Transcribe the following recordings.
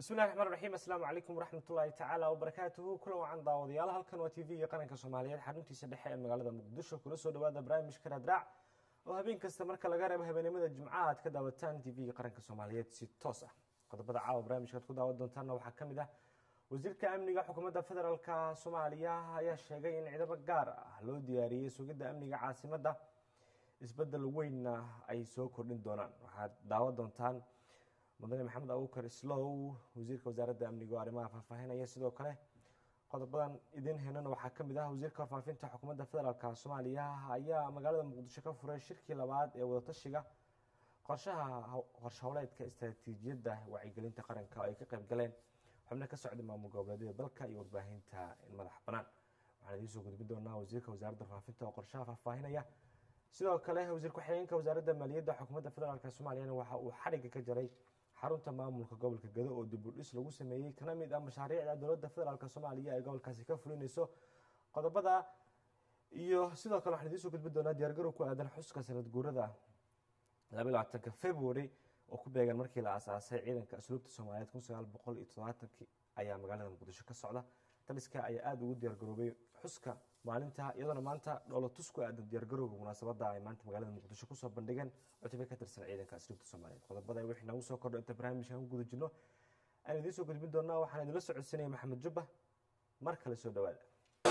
بسم الله الرحمن الرحيم. السلام عليكم ورحمة الله تعالى وبركاته. كل وعن داوديال halkan waa TV qaranka Soomaaliyeed xaruntiisa dhexe ee magaalada Muqdisho kula soo dhawaada barnaamijka Raadraac oo habeen kasta marka laga reebo habeenimada Jimcaha aad ka daawataan TV qaranka Soomaaliyeed si toos ah. Qodobada caawa barnaamijka ku daawan doontaan waxaa kamid ah wasiirka amniga xukuumadda federaalka Soomaaliya ayaa sheegay in ciidamo gaar ah loo diyaariyay sugidda amniga caasimadda isbedel weyn ay soo kordhin doonaan. waxaad daawan doontaan مدني محمد أبوكر إسلو وزير وزارة الأمن وعلماء ففاهنا يسدو كله قطبا إذن هنا وحكم ده وزير كفافين تحكم ده فدرال كصوماليا هيا مقالة مقدسة كفر الشركة لبعض وتشجع قرشها ولاية كاستراتيجية ده وعيقلين تقارن كأي كقب قلين حمنا كسعد مع مقابلة بلكا يوضبهين تا المدح بنان وعلى ديسو قد بدونا وزير وزارة الفافين وقرشها ففاهنا يا سدو كله وزير كحيين كوزارة المالية ده حكومة فدرال كصوماليا وحرق كجري xarunta maamulka gobolka Gado oo dib u dhis lagu sameeyay kana mid ah mashaariicda dawladda federaalka Soomaaliya ee gobolkaasi ka fulinayso qodobada iyo sidoo kale waxaan idin soo gudbin doonaa diyaar garow ku aadan xuska sanad guurada 22 February oo ku beegan markii la aasaasay ciidanka asluubta Soomaaliyeed 1970 ayaa magaalada Muqdisho ka socda taliska ayaa aad ugu diyaar garoobay xuska maalinta iyadoo maanta dawlad tusku aadan diyaar garowga munaasabada ay maanta magaalada Muqdisho ku soo bandhigeen cutubka ka tirsan ciidanka asluubta Soomaaliyeed qodobada wixii nagu soo kordhay inta barnaamijkan guda jirno aan idin soo gudbin doonaa waxaan idin la socodsiinay Maxamed Jubba mar kale soo dhawaada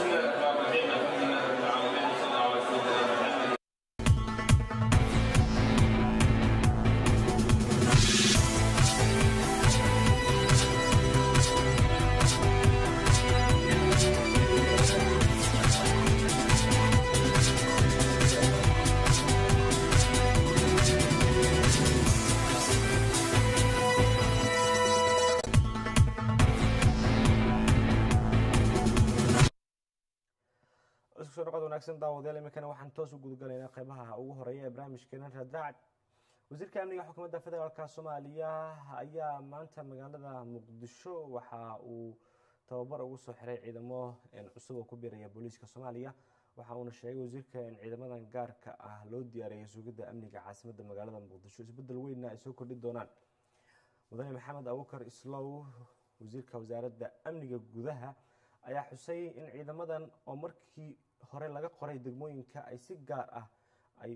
wanaagsan daawadeel imikana waxaan toos u gudgalaynaa qaybaha ugu horeeya ee barnaamijkeena Raadraac. wasiirka amniga xukuumadda federaalka Soomaaliya ayaa maanta magaalada Muqdisho waxa uu tababar ugu soo xiray ciidamo cusub oo ku biiraya booliiska Soomaaliya waxa uu sheegay wasiirka in ciidamadan gaarka ah loo diyaariyay sugidda amniga caasimadda magaalada Muqdisho isbedel weyn ay soo kordhin doonaan. mudane maxamed Abuukar Islow wasiirka wasaaradda amniga gudaha ayaa xusay in ciidamadan oo markii hore laga qoray degmooyinka ay si gaar ah ay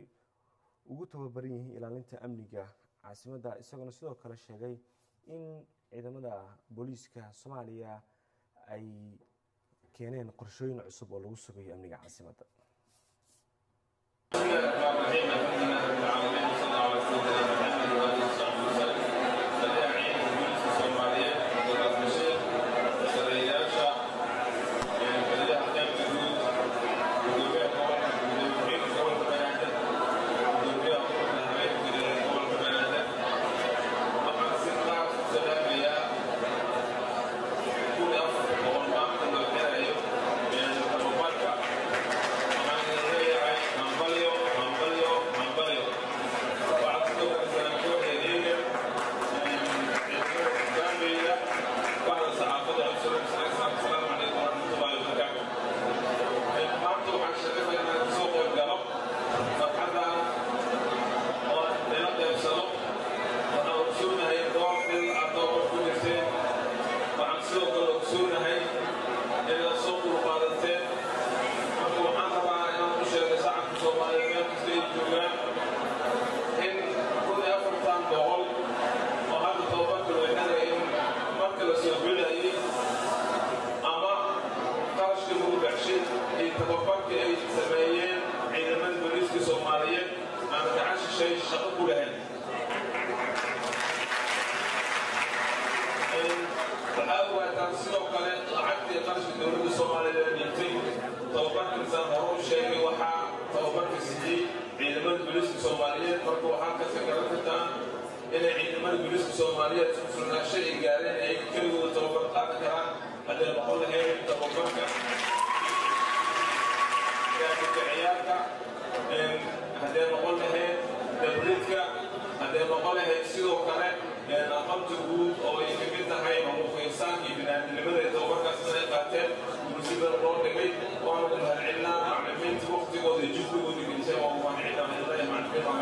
ugu tababaran yihiin ilaalinta amniga caasimadda isagoo sidoo kale sheegay in ciidamada booliiska Soomaaliya ay keeneen qorshooyin cusub oo lagu sugayo amniga caasimadda.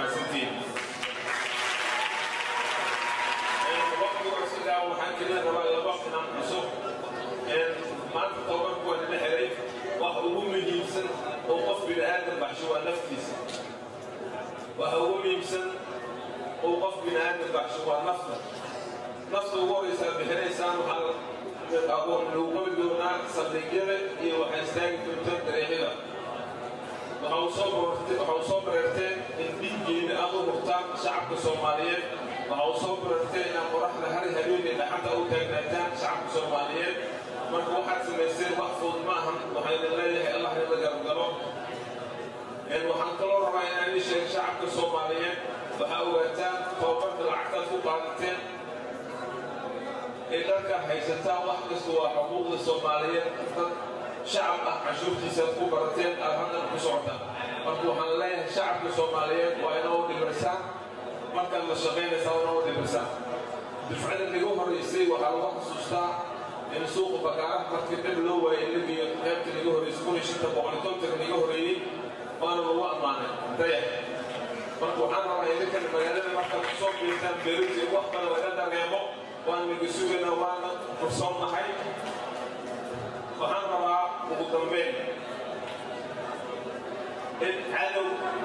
وحكينا baxsho waa naftiisa waxa ugu muhiimsan oo qof bini'aadam baxsho waa nafta ugu horeysaa bixinaysaan waxaa aqoon lagu qabi doonaa saldhigyada iyo waxay istaagi doontaan dareexida waxa uu soo bareerteen in dhiiggeeda aad u hurtaan shacabka soomaaliyeed waxa uu soo bareerteen inaad qoraxda hari habeenay dhaxanta u taagnaataan shacabka soomaaliyeed marka waxaad samaysteen wax fudud ma ahan waxayna leeyahay allah in la gargalo waxaan kaloo rabaa inaan ii sheego shacabka soomaaliyeed waxaa ogaataan tababarka lacagtaad ku qaadateen ee dharka haysataan wax kasta waa xuquuqda soomaaliyeed dad shacab ah cashuurtiisaad ku barateen aad haddan ku socotaan marka waxaan leeyahay shacabka soomaaliyeed waa inoo dhibirsaan markaad la shaqaynaysaa waa inoo dhibirsaan dufcada lagu horeysay waxaa lagu xasuustaa in suuqa bakaaraha markii dhib loo waayay lagiyo qaybta laga horeysay $550 laga horeeyey waana lagu ammaanay dayax marka waxaan rabaa idinkan magaalada markaad ku soo biirtaan beerisi wax badan laga dareemo waan naga sugaynaa waana fursoonnahay waxaan rabaa ugu dambeyn in cadow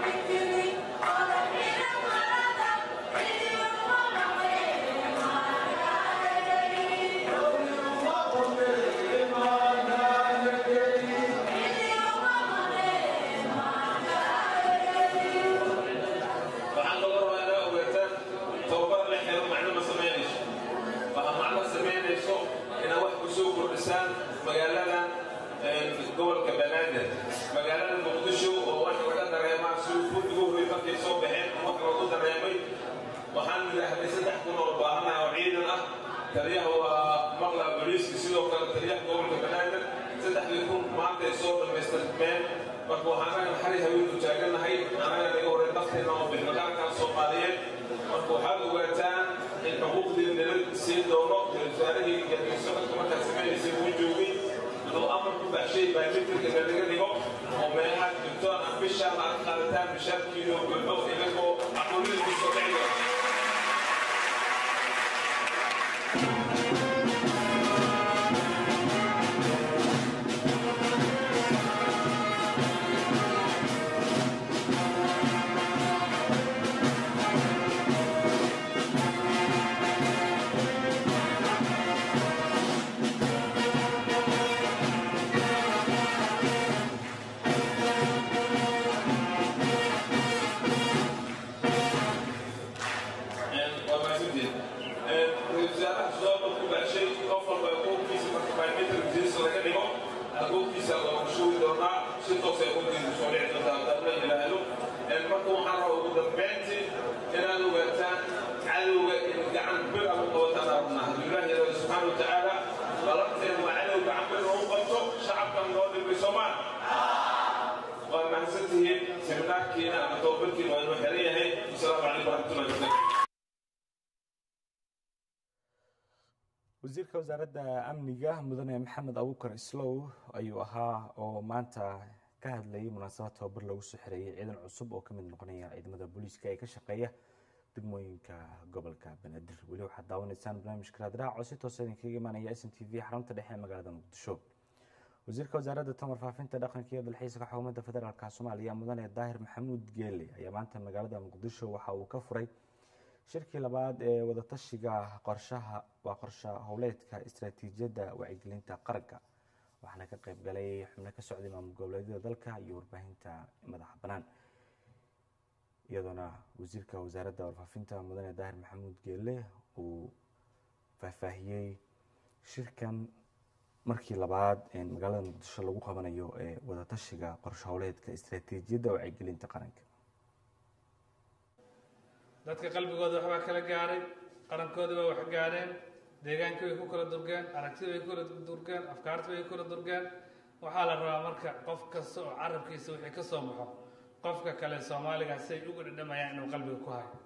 magaaladan gobolka banaadir magaalada muqdisho oo wax laga dareemaa suuqud ugu horay markay soo baxeen wax lagu dareemay waxaan yidhaahday 3 kun oo baahanaha oo ciidan ah taliyaha waa maqla booliiska sidoo kale taliyaha gobolka banaadir 3 kun maanta ay soo dhamaystirmeen marka waxaan xari haweenku taaganahay anaga laga horay dafteena oo bixinaqaanka soomaaliyeed marka waxaad ogaataan in xuquuqdii nala siin doono wasaarihii iyo socodka markaad samaynaysa uu joogay loo amar ku baxshay biometrika laga dhigo oo meelaha joogtoon aan bishaan aad qaadataan bishaarkiino gulxo inagoo aqoonida kusoo dhiciyo wasiirka wasaaradda amniga mudane maxamed abuukar islow ayuu ahaa oo maanta ka hadlayay munaasabad tababar lagu soo xireeyay ciidan cusub oo ka mid noqonaya ciidamada booliiska ee ka shaqeeya degmooyinka gobolka banaadir weli waxaad daawanaysaan barnaamijka raadraac oo si toos idinkaga imaanaya s n t v xarunta dhexe ee magaalada muqdisho wasiirka wasaaradda tamar faafinta dhaqanka iyo dalxiiska xukuumadda federaalka soomaaliya mudane daahir maxamuud geele ayaa maanta magaalada muqdisho waxa uu ka furay shirkii labaad ee wadatashiga qorshe howleedka istaraatiijiyadda wacyigelinta qaranka waxaana ka qayb galay xubno ka socday maamul goboleedyada dalka iyo warbaahinta madaxa bannaan iyadoona wasiirka wasaaradda warfaafinta mudane daahir maxamuud geele uu faahfaahiyey shirkan markii labaad magaalada muqdisho lagu qabanayo ee wadatashiga qorshe howleedka istaraatiijiyadda wacyigelinta qaranka dadka qalbigooda waxbaa kala gaaray qarankooda waa wax gaadheen deegaankii way ku kala durgeen aragtida way ku kala durgeen afkaarta way ku kala durgeen waxaa la rabaa marka qof kasta oo carabkiisa wixii ka soo baxo qofka kale soomaaliga say ugu dhadhamayaan inuu qalbiga ku hayo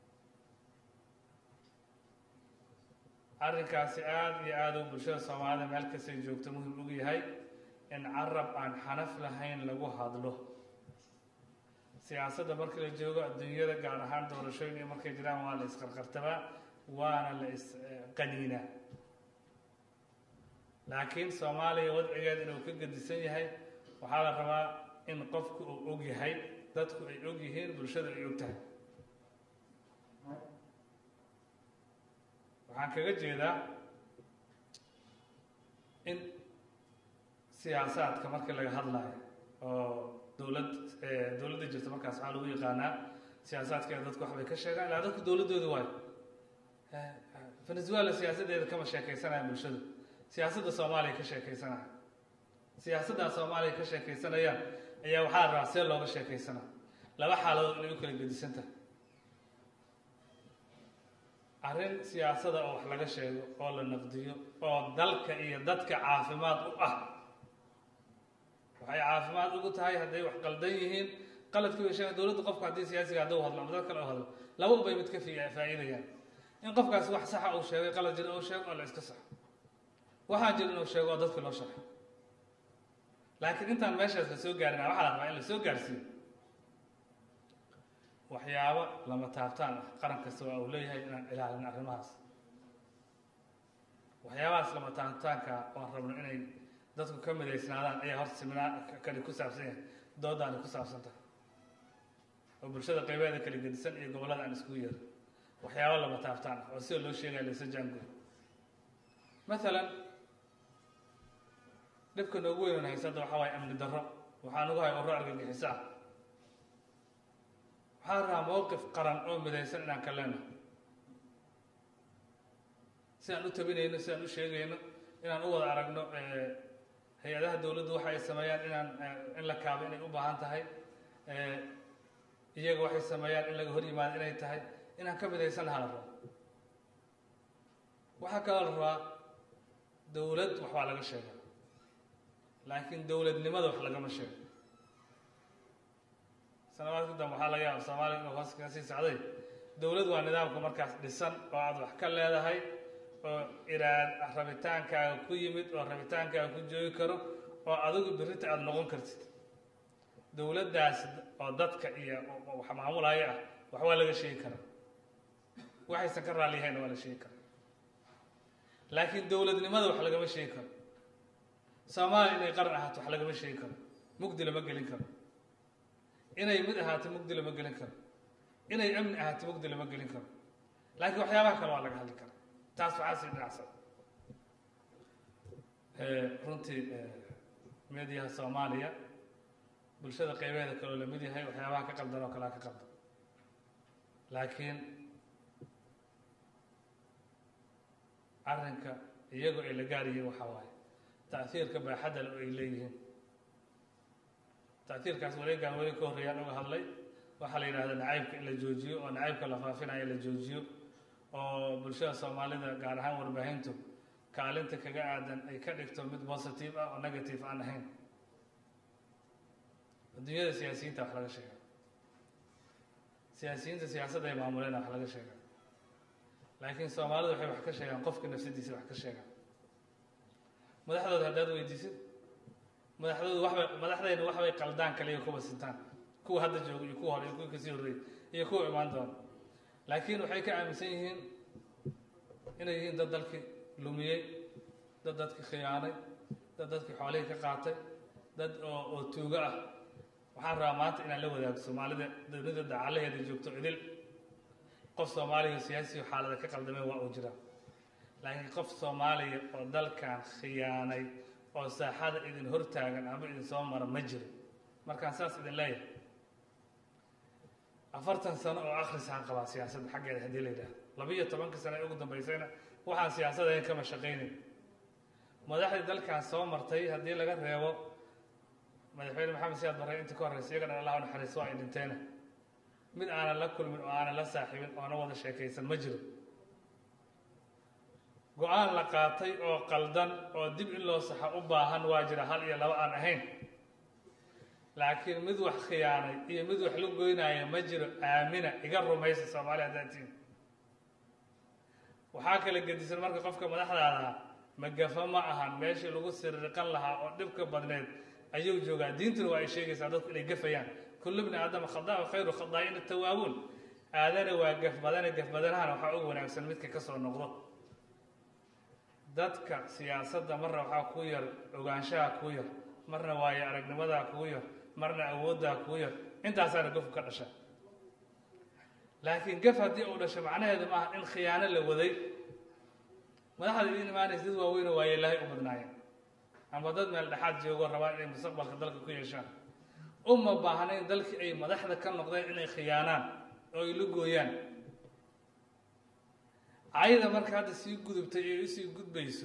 arrinkaasi aad iyo aad uu bulshada soomaalida meel kastay joogto muhim ugu yahay in carab aan xanaf lahayn lagu hadlo siyaasadda marka la joogo adduunyada gaar ahaan doorashooyin markay jiraan waa la isqarqartabaa waana la isqaniinaa laakiin soomaaliya wadcigeed inuu ka gedisan yahay waxaa la rabaa in qofku uu og yahay, dadku ay og yihiin, bulshada ay og tahay. waxaan kaga jeedaa in siyaasaadka markii laga hadlayo oo dowladda jirta markaas waxaa lagu yaqaanaa siyaasaadkeeda dadku waxbay ka sheegaan ilaa dadku dowladdooda waayo. venezuela siyaasaddeeda kama sheekaysanaya bulshadu, siyaasadda soomaaliya ka sheekaysanaya. siyaasaddaa soomaaliya ka sheekaysanayaan ayaa waxaa rabaa see looga sheekaysanaa. laba xaaladood inay u kala gedisan tahay. arrin siyaasada oo wax laga sheego oo la naqdiyo oo dalka iyo dadka caafimaad u ah. waxay caafimaad ugu tahay hadday wax qaldan yihiin, qaladkii way sheegaan dowladda. qofku haddii siyaasiga hadduu hadlo ama dad kale u hadlo, labadu bay mid ka faa'iidayaan. in qofkaasi wax saxa uu sheegay, qalad jira uu sheego oo la iska saxo, waxaa jira inuu sheego oo dadka loo sharxo. laakiin intaan meeshaas la soo gaarina waxaa la rabaa in la soo gaarsiiyo waxyaabo lama taabtaan ah. qaran kasta waa uu leeyahay inaan ilaalin arrimahaas. waxyaabahaas lama taabtaanka oon rabno inay dadku ka midaysnaadaan ayaa horta seminaar kali ku saabsan yahay, doodaani ku saabsan tahay, oo bulshada qaybeeda kala gedisan iyo gobollada aan isku yeerin. waxyaabo lama taabtaan ah oo sida loo sheegaya laysa jaangoy. maalan dhibka noogu weyn haysa hadda waxaa waaye amni darro. waxaa nagu hay urro argagixiso ah. waxaa rabaa mowqif qaran oo midaysan inaan ka leenahay, si aan u tabinayno, si aan u sheegayno, inaan u wada aragno hay-adaha dowladdu waxa ay sameeyaan in la kaabo inay u baahan tahay, iyaga waxay sameeyaan in laga hor yimaado inay tahay, inaan ka midaysannaha la rabo. waxaa kaloo la rabaa dowlad wax baa laga sheegaa, laakiin dowladnimada wax lagama sheego. sanawaadka dambe waxaa laga yaaba soomaaliya inuu hoos ka sii socday. dowlad waa nidaamka markaas dhisan oo aad wax ka leedahay, oo rabitaankaaga ku yimid, oo rabitaankaaga ku joogi karo, oo adigu birita aada noqon kartid. dowladdaas oo dadka iyo wax maamulaya ah wax waa laga sheegi karaa, waxaysan ka raalli yahayna waa la sheegi karaa. laakiin dowladnimada wax lagama sheegi karo. soomaaliya inay qaran ahaato wax lagama sheegi karo, mugdi lama gelin karo. inay mid ahaato mugdi lama gelin karo. inay amni ahaato mugdi lama gelin karo. laakiin waxyaabaha kale waa laga hadli karaa. taas waxaa sii dhinacsan. runtii meediyaha soomaaliya bulshada qaybeeda kaloo la mid yahay, waxyaabaha ka qaldan oo kalea ka qaldan. laakiin arrinka iyagoo ay la gaaryihiin waxaa waaye ta'hiirka baaxadda le oo ay leeyihiin. ta'hiirkaas wareegaan weli ka horreeyaan uga hadlay. waxaa la yidhahda nacaybka in la joojiyo, oo nacaybka la faafinayo la joojiyo, oo bulshada soomaalida gaar ahaan warbaahintu kaalinta kaga aadan ay ka dhigto mid positive ah oo negative aan ahayn. adduunyada siyaasiyiinta wax laga sheega, siyaasiyiinta siyaasadda ay maamuleena wax laga sheega, laakiin soomaalidu waxay wax ka sheegaan qofka nafsadiisa wax ka sheegaan. madaxdooda haddaad weydiisid, madaxdayna waxbay qaldaan kaliya kuwa sintaan, kuwa hadda jooga iyo kuwa hore iyo kuwa kasii horreeyay iyo kuwa imaan doona. laakiin waxay ka aaminsan yihiin inay yihiin dad dalkii lumiyey, dad dadkii khiyaanay, dad dadkii xoolihii ka qaatay, dad oo tuugo ah. waxaan rabaa maanta inaan la wadaago soomaalida dowladda dacalaheeda joogto idil. qof soomaaliya siyaasiyo xaalada ka qaldameen waa uu jiraa, laakiin qof soomaaliya oo dalkan khiyaanay oo saaxada idin hortaagan ama idin soo mara ma jiro. markaan saas idin leeyahay 40 sano oo akhrisaan qabaa siyaasadda xaggeeda haddii la yidhaahdo. 12 sano ee ugu dambaysayna waxaan siyaasadeen kama shaqaynin. madaxdii dalkan soo martay haddii laga reebo madaxweyne maxamed siyaad barre inta ka horreysay, iyagana allah u naxariisto waa ay dhinteena. mid aanan la kulmin oo aanan la saaxiibin oona wada sheekaysan ma jiro. go-aan la qaatay oo qaldan oo dib in loo saxa u baahan waa jira, 1 iyo 2 aan ahayn. laakiin mid wax khiyaanay iyo mid wax la goynaya ma jiro. aamina, iga rumaysa soomaaliya haddaad tihiin. waxaa kala gedisan marka qofka madaxdaada magafa ma ahan, meeshii lagu sirriqan lahaa oo dhibka badneed ayuu joogaa. diintuna waa ay sheegaysaa dadku inay gafayaan. kullu bni aadama khadaa'u khayru khadaa'ina tawaabuun. aadana waa gaf badane, gaf badanahana waxaa ugu wanaagsan midka ka soo noqdo. dadka siyaasadda marna waxaa ku yar ogaanshaha ku yar, marna waayo aragnimadaa kugu yar, marna awooddaa kugu yar intaasaana gafku ka dhasha laakiin gaf haddii uu dhasho macnaheedu maaha in khiyaano la waday madaxda idiin imaanaysa dad waaweyn oo waayeelaahay u badnaayeen ama dad meel dhexaad joogoo rabaa inay mustaqbalka dalka ku yeeshaan uma baahna in dalkii ay madaxda ka noqdeen inay khiyaanaan oo ay la gooyaan ayada marka hadda sii gudubtay ee usii gudbayso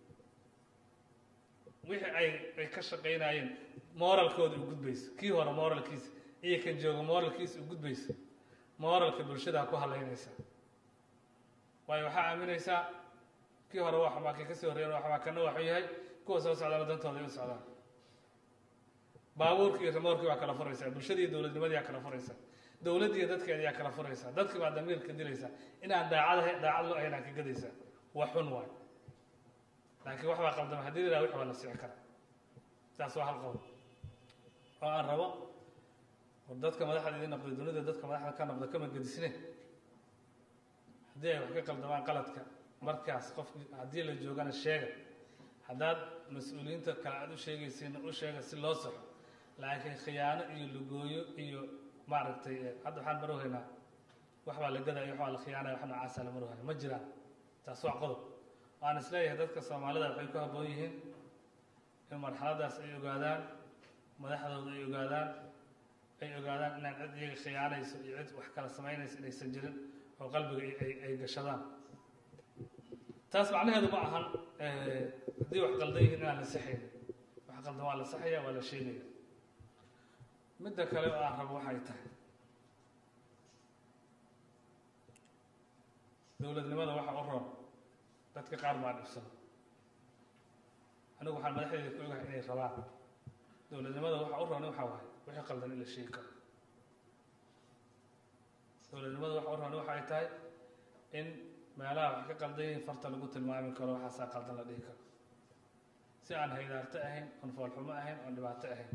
wixii ay ka shaqaynayeen moralkooda u gudbayso kii hore moralkiisa iyo kan jooga moralkiisa u gudbayso moralka bulshada ku halaynaysa waayo waxaa aaminaysaa kii hore waa xamaa kii kasii horreeyana waa xamaa kana waxuu yahay kuwa soo socdaana dantooda ay u socdaan baabuurkii iyo ramoorkii waa kala furaysaa bulshadii iyo dowladnimadii aa kala furaysaa dowladdii iyo dadkeedii yaa kala furaysaa dadkii baa damiirka dilaysaa inaan daacad loo ahayn aan ka gadaysaa waa xun waay laakiin wax baa qaldama haddii la yidhaha wix waa la sixi karaa taas waa hal qodob oo aan rabo war dadka madaxda idin noqday dunida dadka madaxda ka noqda kama gedisne haddii ay wax ka qaldamaan qaladka markaas qofki haddii la joogana sheega haddaad mas-uuliyiinta kale aad u sheegaysiina u sheega si loo saxo laakiin khiyaano iyo lugooyo iyo maaragtay hadda waxaan marohaynaa wax baa la gadaya wax baa la khiyaanaya wax noocaasa la marohaya ma jiraan taas waa qodob waan isleeyahay dadka soomaalida waxay ku habboon yihiin in marxaladaas ay ogaadaan madaxdooda ay ogaadaan inaan cid iyaga khiyaanayso iyo cid wax kala samaynayso inaysan jirin oo qalbiga ay gashadaan taas macnaheedu ma ahan haddii wax qaldan yihiin inaan la saxayn wax qaldan waa la saxaya waa la sheegaya midda kale oo aan rabo waxay tahay dowladnimada waxa u roon dadka qaar baa dhibsada anigu waxaan madaxdeeda ku ogahay inay rabaan dowladnimada waxa u roon waxaa waaye wixii qaldan in la sheegi karo dowladnimada waxa u roon waxa ay tahay in meelaha wax ka qaldan yihiin farta lagu tilmaami karo waxaasaa qaldan la dhihi karo si aan haydaarto ahayn oon foolxumo ahayn oon dhibaato ahayn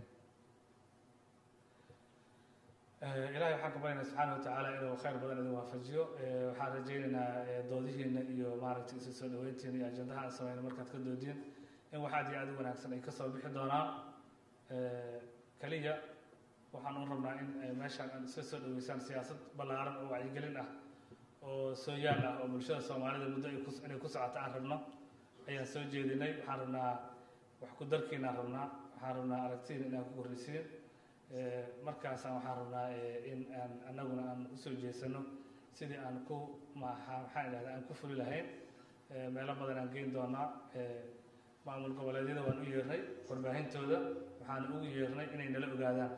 ilaahay waxaan ka baryaynaa subxaana watacaala inuu khayr badan idin waafajiyo waxaan rajaynaynaa doodihiina iyo maaragtay isu soo dhaweyntiina iyo ajandaha aan samayno markaad ka doodiin in wax aad iyo aad u wanaagsan ay ka soo bixi doonaan keliya waxaan u rabnaa in meeshaan aad iska soo dhaweysaan siyaasad ballaaran oo wacyigelin ah oo soo yaal ah oo bulshada soomaalida muddo inay ku socoto aan rabno ayaan soo jeedinay waxaan rabnaa wax ku darkiinaan rabnaa waxaan rabnaa aragtiina inaan ku korreysiin markaasaan waxaan rabnaa in aan annaguna aan usoo jeesano sidii aan ku maxaan idhahdaa aan ku fuli lahayn meelo badan aan geyn doonaa maamul goboleedyada waan u yeernay warbaahintooda waxaan ugu yeernay inay nala ogaadaan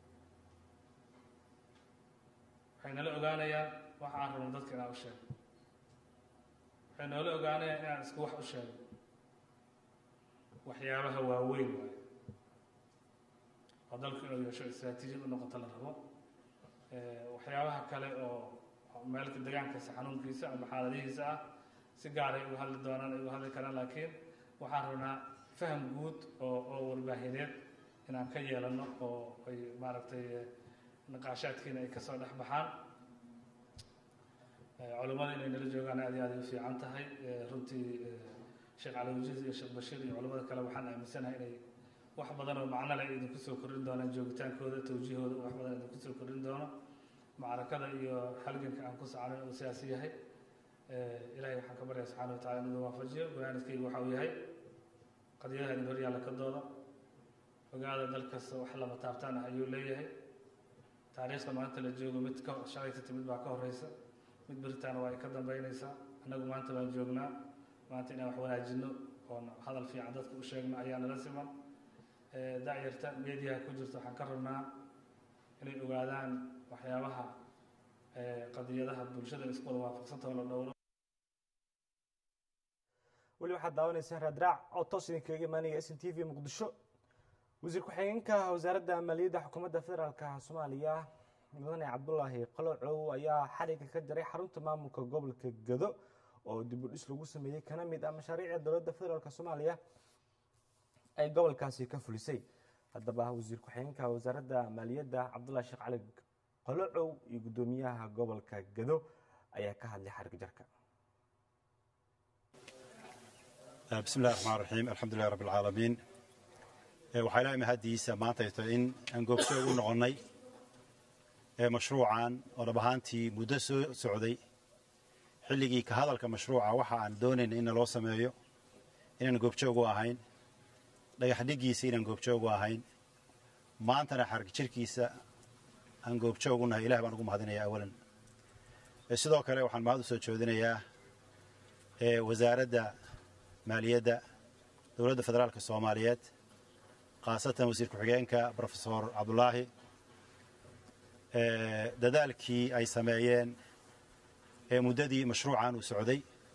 waxay nala ogaanayaan wax aan rabno dadka inaan u sheego waxay noola ogaanayaan inaan isku wax u sheego waxyaabaha waaweyn waayo oo dalku inuu yeesho istraatiijiyad u noqoto la rabo waxyaabaha kale oo meelka deegaankiisa xanuunkiisa ama xaaladihiisa ah si gaaray uga hadli doonaan ay uga hadli karaan laakiin waxaan rabnaa faham guud oo warbaahineed inaan ka yeelano oo ay maaragtay naqaashaadkiina ay kasoo dhex baxaan culimmada inay nala joogaan aad iyo aad ay u fiican tahay runtii sheekh cali wajiis iyo sheekh bashiir iyo culimmada kale waxaan aaminsanahay inay wax badan oo macno leh idinku soo kordhin doonaan joogitaankooda tawjiihooda wax badan idinku soo kordhin doono macrakada iyo halganka aan ku soconay uu siyaasi yahay ilaahay waxaan ka baryaa subxaana watacala inuu waafajiyo barnaamijkaygu waxa uu yahay qadiyadaha idin horyaalla ka dooda ogaada dal kasta wax lama taabtaan ah ayuu leeyahay taariikhda maanta la joogo mid ka shalayta timid baa ka horeysa mid beritaana waa ay ka dambeynaysaa annagu maanta baan joognaa maanta inaan wax wanaajino oon hadal fiican dadka u sheegno ayaa nala siman dacyarta meediyaha ku jirta waxaan ka rabnaa inay ogaadaan waxyaabaha qadiyadaha bulshada isku wada waafaqsantao la dhowro weli waxaad daawanaysaan raadraac oo toos idinkaga imaanaya s n t v muqdisho wasiir ku-xigeenka wasaaradda maaliyadda xukuumadda federaalka soomaaliya mudane cabdulaahi qalocow ayaa xariga ka jaray xarunta maamulka gobolka gado oo dib u dhis lagu sameeyey kana mid ah mashaariicda dowladda federaalk soomaaliya ay gobolkaasi ka fulisay haddaba wasiir ku-xigeenka wasaaradda maaliyadda cabdulaahi sheekh cali qalocow iyo guddoomiyaha gobolka gado ayaa ka hadlay xarig jarka بسم الله الرحمن الرحيم الحمد لله رب العالمين waxaa ilaahay mahadiisa maanta ay tahay in aan goobjoog u noqonnay mashruucan oo dhab ahaantii muddo soo socday xilligii ka hadalka mashruuca waxa aan doonayna in loo sameeyo inaan goobjoog u ahayn dhagax dhigiisa inaan goobjoog u ahayn maantana xarg jirkiisa aan goobjoog u nahay ilaah baan ugu mahadinayaa awalan sidoo kale waxaan mahad u soo jeedinayaa wasaaradda maaliyadda dowladda federaalka Soomaaliyeed khaasatan wasiir ku-xigeenka professor Cabdullaahi dadaalkii ay sameeyeen muddadii mashruucan uu socday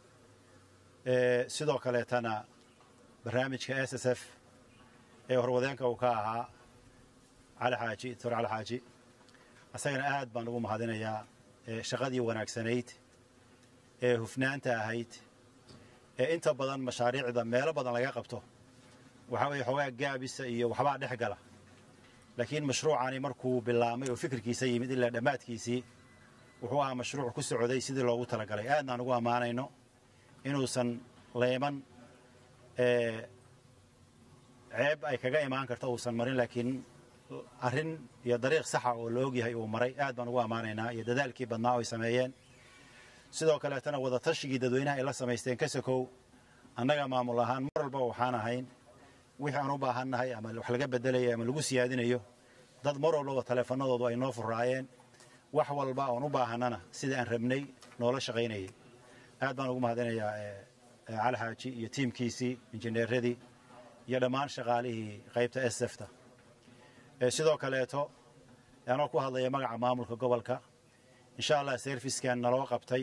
sidoo kaleetana barnaamijka SSF horwadeenka uu ka ahaa Cali Xaaji Dr. Cali Xaaji asagana aad baan ugu mahadinayaa shaqadii wanaagsanayd hufnaanta ahayd inta badan mashaariicda meelo badan laga qabto waxa weeye xogaa gaabisa iyo waxbaa dhex gala laakiin mashruucani markuu bilaamay oo fikirkiisa yimid ilaa dhammaadkiisii wuxuu ahaa mashruuc ku socday sidii loogu talagalay aadna aan ugu ammaanayno inuusan leeman ceeb ay kaga imaan karto uusan marin laakiin arrin iyo dariiq saxa oo la ogyahay uu maray aad baan ugu ammaanaynaa iyo dadaalkii badnaa oo ay sameeyeen sidoo kaleetana wada tashigii dadweynaha ay la samaysteen ka sokow annaga maamul ahaan mar walba waxaan ahayn wixii aan u baahannahay ama wax laga bedelayo ama lagu siyaadinayo dad mar walbaba taleefanadoodu ay noo furaayeen wax walba oon u baahannana sida aan rabnay noola shaqaynayay aad baan ugu mahadinayaa Cali Xaaji iyo tiimkiisii injineeradii iyo dhammaan shaqaalihii qaybta SSF-ta sidoo kaleeto anoo ku hadlaya magaca maamulka gobolka insha Allah servicekan naloo qabtay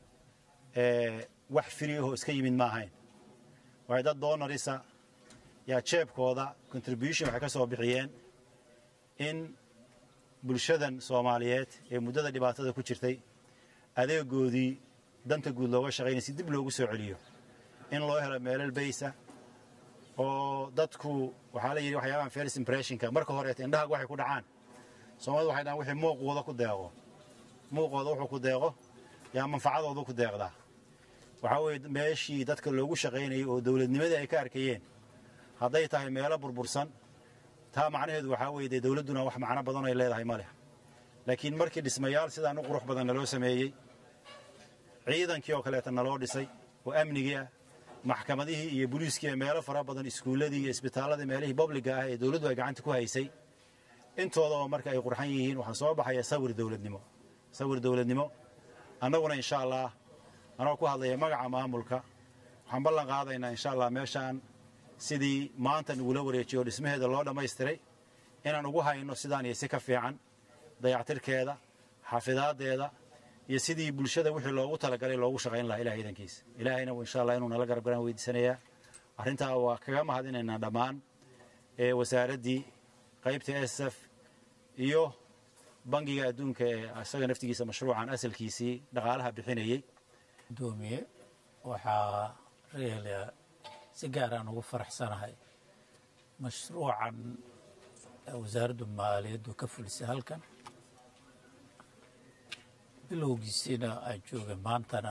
wax free oo iska yimid ma ahayn way dad doonarisa yaa jeebkooda contribution waxay ka soo bixiyeen in bulshadan Soomaaliyeed ee muddada dhibaatada ku jirtay adeegoodii danta guud looga shaqeynay si dib loogu soo celiyo in loo helo meelal baysa oo dadku waxa la yiri waxyaabahan first impressionka marka hore indhaha waxay ku dhacaan Soomaalidu waxay dhaan wixii muuqooda ku deeqo muuqooda wuxuu ku deeqo yaa manfaacadoodu ku deeqdaa waxa weeye meeshii dadka loogu shaqeynayay oo dawladnimada ay ka arkayeen hadday tahay meelo burbursan taa macnaheedu waxa weeye dawladuna wax macna badan ay leedahay ma leh laakiin markii dhismayaal sidaan u qurux badan loo sameeyay ciidankii oo kale tan loo dhisay oo amniga maxkamadihii iyo booliiskii meelo fara badan iskuuladii iyo isbitaaladii meelihii public ah ee dawladdu ay gacanta ku haysay intooda marka ay qurxan yihiin waxaan soo baxaya sawir dawladnimo annaguna insha Allah anoo ku hadlaya magaca maamulka waxaan ballan qaadaynaa insha Allah meeshaan sidii maanta nagula wareejiyo dhismaheeda loo dhammaystiray inaan ugu hayno sidaan iyo si ka fiican dayactirkeeda xafidaadeeda iyo sidii bulshada wixii loogu talagalay loogu shaqayn lahaa ilaahay idankiisa ilaahayna insha Allah inuu nala garab garan weydiisanayaa arrintaa waa kaga mahadinaynaa dhammaan wasaaradii qaybta SSF iyo bangiga adduunka ee asaga naftigiisa mashruucan asalkiisii dhaqaalaha bixinayay doomiye waxaa reelaya si gaar ah ugu faraxsanahay mashruucan wasaaradda maaliyaddu ka fulisay halkan bilowgiisina aan joogay maantana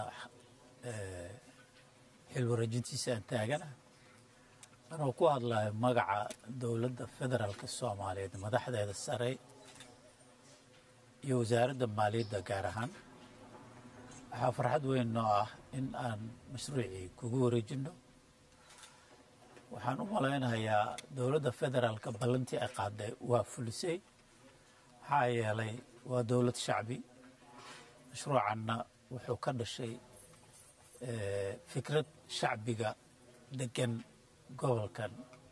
xil wareejintiisa aan taagana anoo ku hadlayo magaca dowladda federaalka Soomaaliyeed madaxdeeda sare iyo wasaaradda maaliyadda gaar ahaan waxaa farxad weyn noo ah in aan mashruucii kugu wareejino waxaan u malaynayaa dowladda federaalka ballantii ay qaaday waa fulisay maxaa yeelay waa dowlad shacbi mashruucanna wuxuu ka dhashay fikrad shacbiga degan gobolkan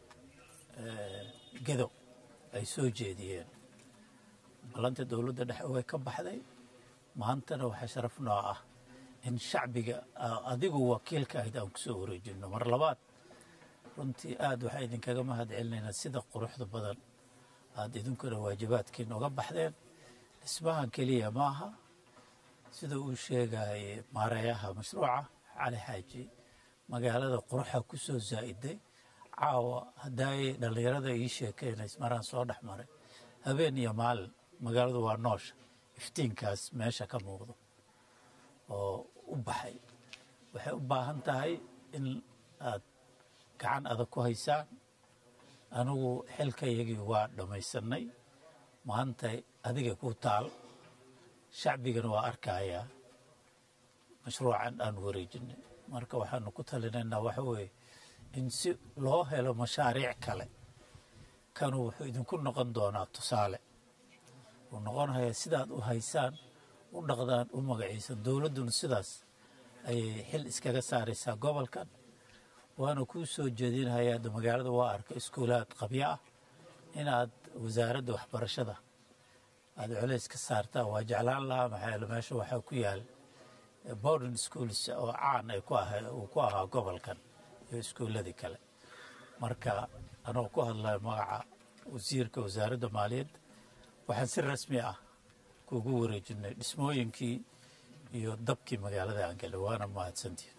Gedo ay soo jeediyeen balanta dowladda dhexe way ka baxday maantana waxa sharaf noo ah in shacbiga adigu wakiilka ah aan ku soo wareejino mar labaad runtii aad waxa idinkaga mahadcelinaynaa sida quruxda badan aad idinkuna waajibaadkiina uga baxdeen dhismahan keliya maaha sida uu sheegay maareeyaha mashruuca Cali Xaaji magaalada quruxa ku soo zaa'iday caawa haday dhalinyarada ii sheekeynayso maraan soo dhaxmaray habeen iyo maalin magaaladu waa noosh iftiinkaas meesha ka muuqdo oo u baxay waxay u baahan tahay in aad gacan adag ku haysaan anigu xilkayagii waa dhammaysanay maanta adiga ku taal shacbigana waa arkayaa mashruucan aan wareejinay marka waxaanu ku talinaynaa waxa weeye in si loo helo mashaariic kale kanu wuxuu idinku noqon doonaa tusaale uu noqonayaa sidaad u haysaan u dhaqdaan u magaciisan dowladduna sidaas ayay xil iskaga saaraysaa gobolkan waana kuu soo jeedinayaa magaalada waa arka iskuulaad qabyo ah inaad wasaaradda waxbarashada aada culays ka saartaa waa jeclaan lahaa maxaa meesha waxaa ku yaal boarding schools oo caan ay uu ku ahaa gobolkan iyo iskuuladii kale marka anoo ku hadlayo magaca wasiirka wasaaradda maaliyadda waxaan si rasmi ah kugu wareejinay dhismooyinkii iyo dabkii magaalada aan galay waana mahadsantihin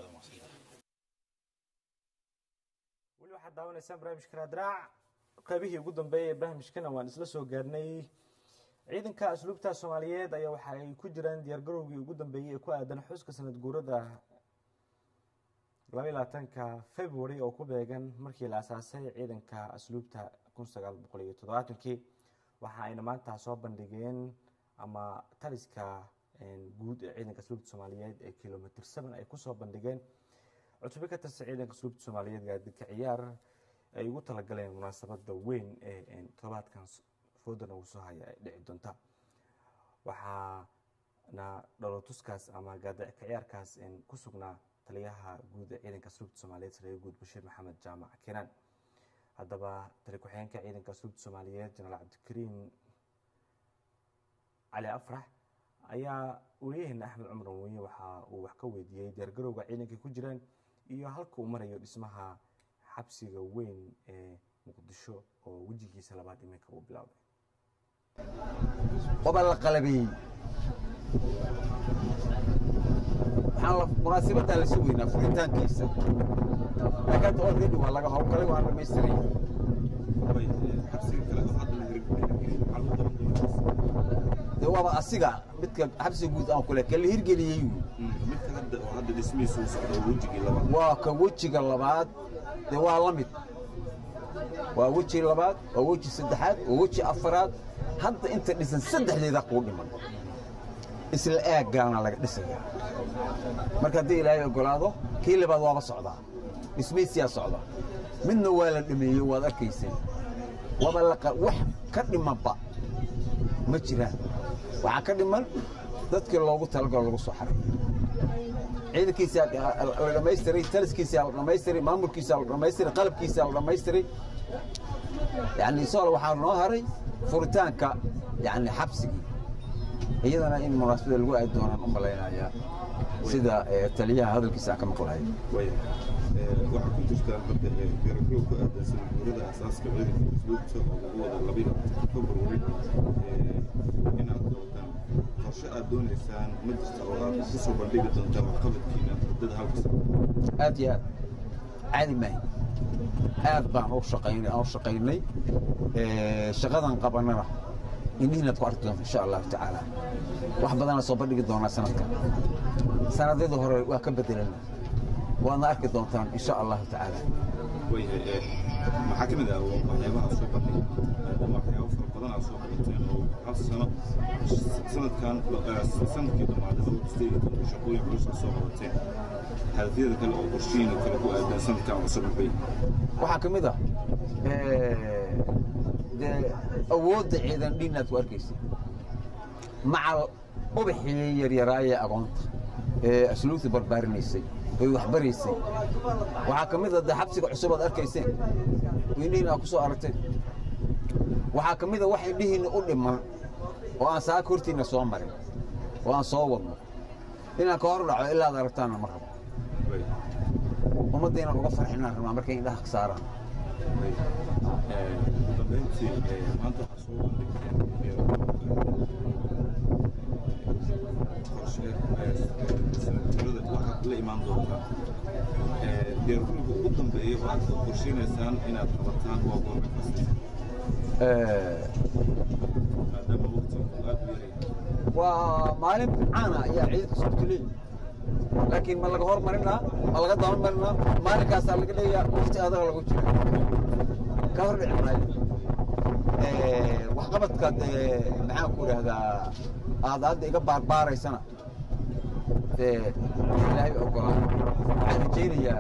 weli waxaad daawanaysaan barnaamijka raadraac qaybihii ugu dambeeyay ee barnaamijkana waan isla soo gaarnay ciidanka asluubta soomaaliyeed ayaa waxa ay ku jiraan diyaargarowgii ugu dambeeyey ee ku aadan xuska sanad guurada 22 February oo ku beegan markii la aasaasay ciidanka asluubta 1970kii waxa ayna maanta soo bandhigeen ama taliska guud ee ciidanka asluubta Soomaaliyeed ee kilometer 7 ay ku soo bandhigeen cutubyo ka tirsan ciidanka asluubta Soomaaliyeed gaadidka ciyaar ay ugu talagaleen munaasabada weyn ee todobaadkan foodana uu soo haya ay dhici doonta waxaana dholotuskaas ama gaadidka ciyaarkaas ku sugnaa taliyaha guud ee ciidanka asluubta Soomaaliyeed Saraakiil guud Bashiir Maxamed Jaamac Keenan haddaba tali ku-xigeenka ciidanka asluubta Soomaaliyeed Jenaraal Cabdikariin Cali Afrax ayaa wariyaheena Axmed Cumar Weye waxa uu wax ka weydiiyey diyaargarowga ciidanka ku jiraan iyo halka uu marayo dhismaha xabsiga weyn ee Muqdisho oo wajigiisa labaad iminka uu bilaabay qobol qalbi munaasabada la sugeynaa furitaankiisa laakiin already waa laga hawlgalay waa dhammaystiray xabsiga kale oo hadda la hirgeliyay waaba asiga midka xabsiga guud aan kule kala hirgeliyay midka hadda dhismihiisu socdo wajiga labaad waa ka wajiga labaad waa la mid waa wajiga labaad waa wajiga saddexaad waa wajiga afraad hadda inta dhisan saddexdeeda ku dhiman isla eegana laga dhisaya marka hadii ilaahay ogolaado kii labaad waaba socdaa dhismihiisa socda midna waa la dhameeyay waad arkaysay waba la wax ka dhimanba ma jiraan waxa ka dhiman dadkii loogu talagalay lagu soo xaray ciidankiisa la dhamaystiray taliskiisa la dhamaystiray maamulkiisa la dhamaystiray qalabkiisa la dhamaystiray yani soo waxa noo haray furitaanka yani xabsiga iyadana in munaasabada lagu aad doonaan u maleynaya sida taliyaha hadalkiisa ka maqlay waxa ku jirta hadda diyaargarowga ku aadan sanadguurada asaaska ciidanka asluubta oo lagu wada 22 February inaad doontaan qorshe aad doonaysaan ma jirta oo aad ku soo bandhigi doontaan waxqabadkiina muddada halka sano aad iyo caadi ma aad baan u shaqaynay shaqadan qabanana إننا تقارن إن شاء الله تعالى واحد بدنا صوب اللي قدونا سنة ذي ظهر وكبت لنا وأنا أكيد دونتان إن شاء الله تعالى. وين محاكم ذا وحياة صوب اللي وحياة فرقنا صوب اللي هذا سنة كان سنة كده مع دولة استيل شقوي بروس صوب اللي هذا في ذا كله قرشين وكله سنة كان صوب اللي وحاكم ذا أود إذا دينا توركيس مع أبحي يرايا أقنط أسلوث بربرنيسي ويحبريسي وحكم إذا ده حبسك عصابة أركيسين وينين أقصى أرتين وحكم إذا واحد به نقول ما وأنا ساكرتي نصومري وأنا صوّر هنا كورنا إلا درتنا مرة ومدينا وقفر إحنا ما مركين ده خسارة انتي انت حصول لا إيمان دوتا ديركم قدام بأي وقت قرشين إنسان إن أتقبلتان وأقوم بفصل هذا موقت ومعلم أنا يا عيد صرت لي لكن ما لقى مرنا ما لقى دام مرنا ما لقى سال لقى يا وقت هذا لقى ka hor dhici maayo waxqabadka maxaan ku idhaahdaa aad hadda iga baarbaaraysana ilaahay ogolaa waxaan rajaynayaa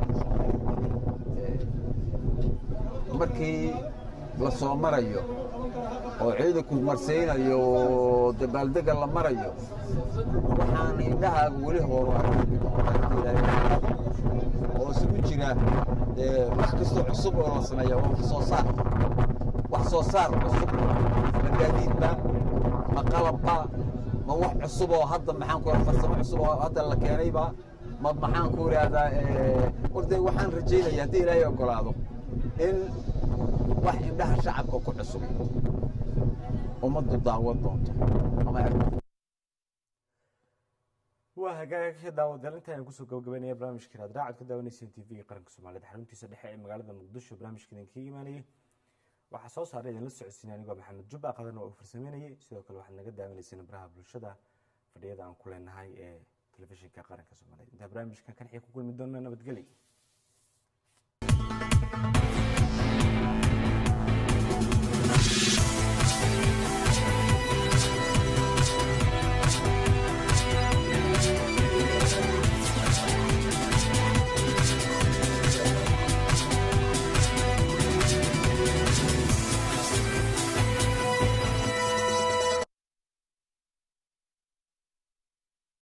markii la soo marayo oo ciidanku marsaynayo oo dabaaldega la marayo waxaan indhahaaga weli hooru oo isugu jira wax kastoo cusub oo la sameeya waa wax soo saar cusub ma gaadiidba ma qalabba ma wax cusub oo hadda maxaan ku farsamo cusub oo hadda la keenayba ma maxaan ku idhaahdaa horta waxaan rajaynayaa haddii ilaahay ogolaado in wax indhaha shacabka ku cusub ummaddu daawad doonto ama waa hagaagka daawadalinta aan kusoo gabagabeynaya barnaamijka raadraacad ka daawaneyseen TV qaranka Soomaaliyeed xaruntiisa dhexe ee magaalada Muqdisho barnaamijkan ka imaanayay waxa soo saaray idin la socodsiinay anigoo Maxamed Jubba qadan oo farsameynayay sidoo kale waxaad naga daawaneyseen baraha bulshada fadhiyada aan ku leenahay ee telefishinka qaranka Soomaaliyeed inta barnaamijkan kan xigta ku kulmi doona nabadgelyo